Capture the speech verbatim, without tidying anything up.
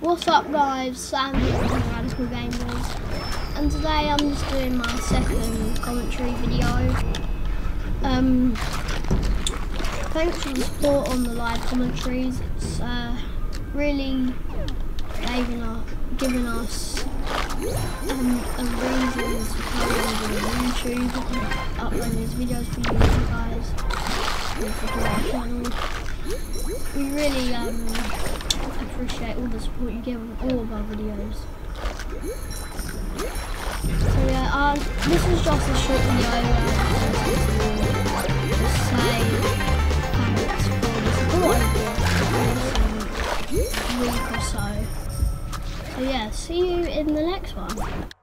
What's up guys, Sam here from Radical Gamers, and today I'm just doing my second commentary video. Um, thanks for the support on the live commentaries. It's uh, really giving us, giving us um, a reason to play on YouTube, uploading these videos for you guys, and for our channel. We really um, appreciate all the support you give on all of our videos. So yeah, um, this is just a short video uh, to say thanks for the support over the week or so. So yeah, see you in the next one.